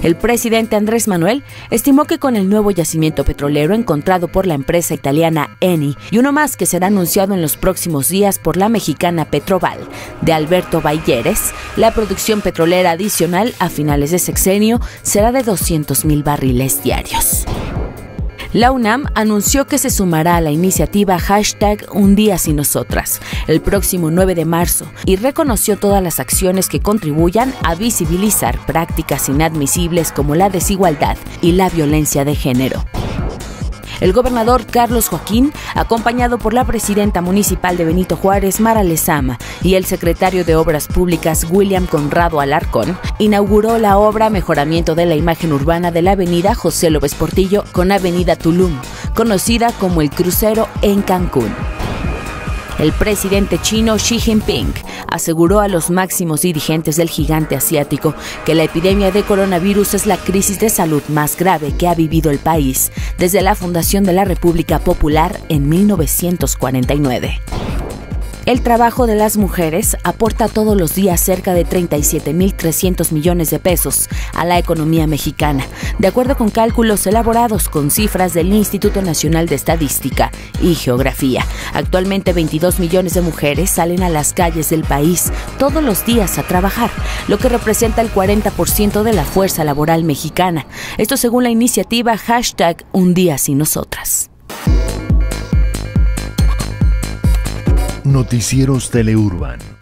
El presidente Andrés Manuel estimó que con el nuevo yacimiento petrolero encontrado por la empresa italiana Eni y uno más que será anunciado en los próximos días por la mexicana Petroval de Alberto Balleres, la producción petrolera adicional a finales de sexenio será de 200,000 barriles diarios. La UNAM anunció que se sumará a la iniciativa #UnDíaSinNosotras el próximo 9 de marzo y reconoció todas las acciones que contribuyan a visibilizar prácticas inadmisibles como la desigualdad y la violencia de género. El gobernador Carlos Joaquín, acompañado por la presidenta municipal de Benito Juárez, Mara Lezama, y el secretario de Obras Públicas, William Conrado Alarcón, inauguró la obra Mejoramiento de la Imagen Urbana de la avenida José López Portillo con avenida Tulum, conocida como El Crucero en Cancún. El presidente chino Xi Jinping aseguró a los máximos dirigentes del gigante asiático que la epidemia de coronavirus es la crisis de salud más grave que ha vivido el país desde la fundación de la República Popular en 1949. El trabajo de las mujeres aporta todos los días cerca de 37,300 millones de pesos a la economía mexicana, de acuerdo con cálculos elaborados con cifras del Instituto Nacional de Estadística y Geografía. Actualmente 22 millones de mujeres salen a las calles del país todos los días a trabajar, lo que representa el 40% de la fuerza laboral mexicana. Esto según la iniciativa #UnDíaSinNosotras. Noticieros Teleurban.